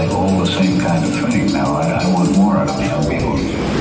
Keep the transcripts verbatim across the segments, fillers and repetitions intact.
like all the same kind of thing. Now I, I want more out of the young people.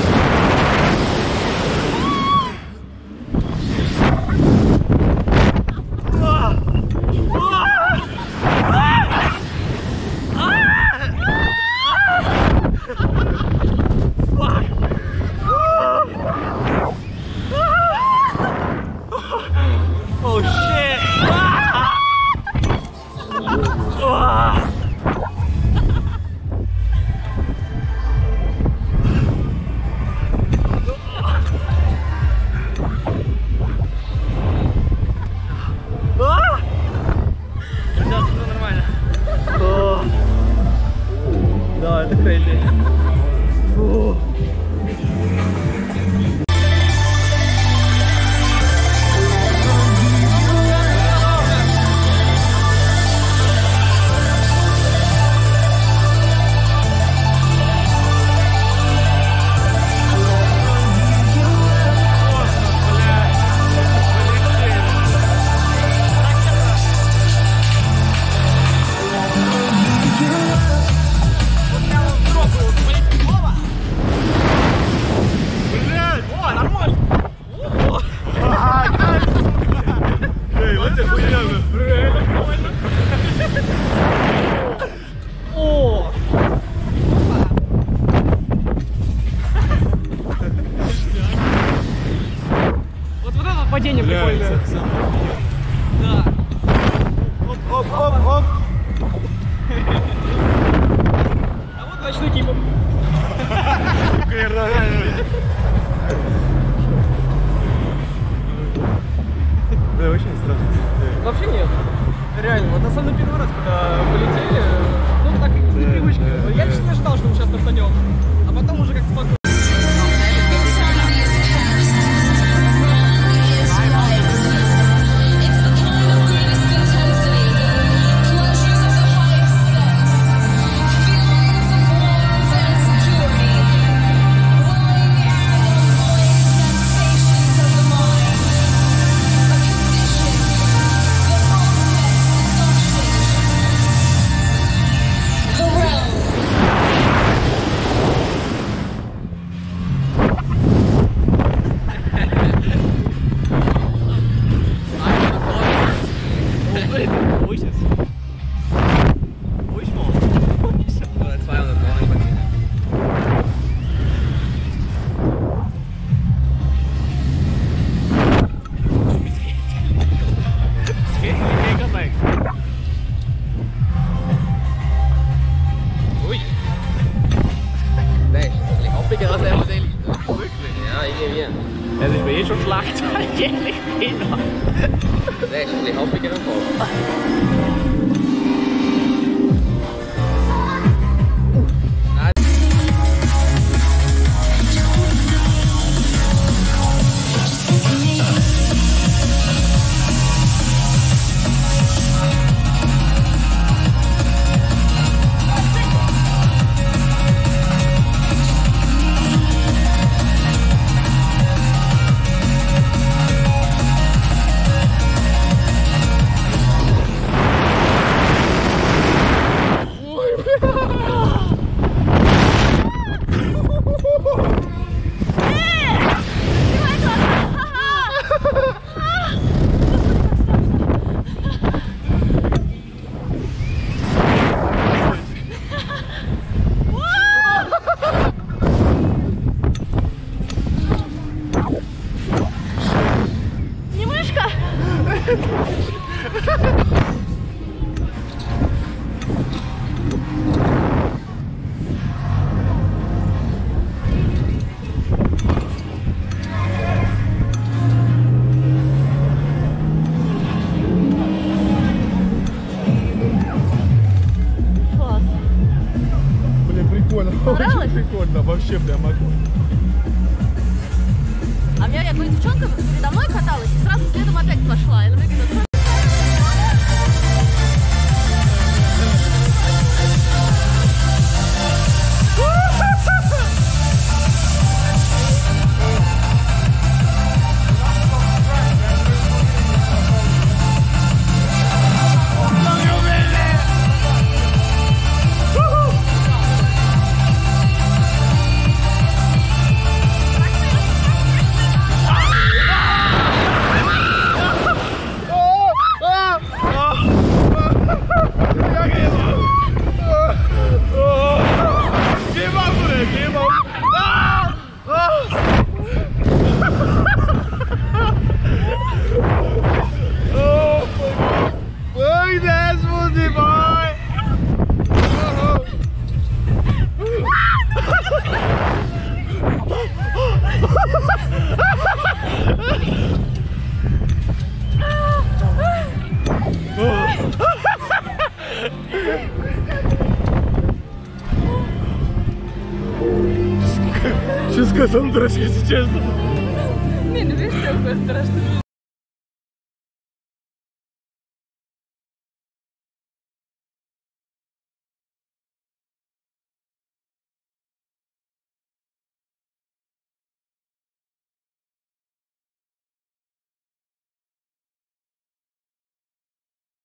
Падение прикольное. Да. Оп, оп, оп, оп. А вот ночной кипом. Да, очень страшно. Вообще нет. Реально, вот на самом первый раз, когда полетели, ну так с непривычки. Я честно не ожидал, что мы сейчас стартанем. А потом уже как спокойно. Ja, dus ben je zo'n slacht. Je ligt in. Nee, ze ligt half keer een vol. Очень прикольно, вообще прям огонь. А у меня якась девчонка передо мной каталась и сразу следом опять пошла. И Сказал, трошки, если честно. Не, ну видишь, такое страшно.